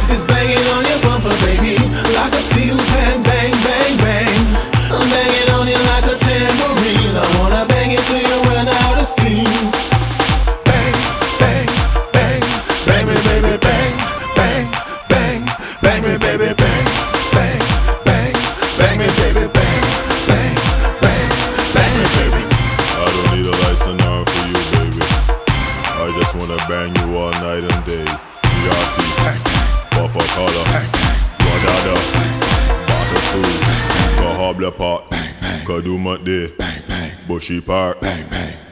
It's banging on your bumper, baby, like a steel pan. Bang, bang, bang. I'm banging on you like a tambourine. I wanna bang it till you run out of steam. Bang, bang, bang, bang me, baby, bang, bang, bang, bang me, baby, bang, bang, bang, bang me, baby, bang, bang, bang, bang me, baby. I don't need a license arm for you, baby. I just wanna bang you all night and day. Yasi, Buffer Color, Wadada, Batter School, Kahable Park, Kaduma Day, Bushy Park.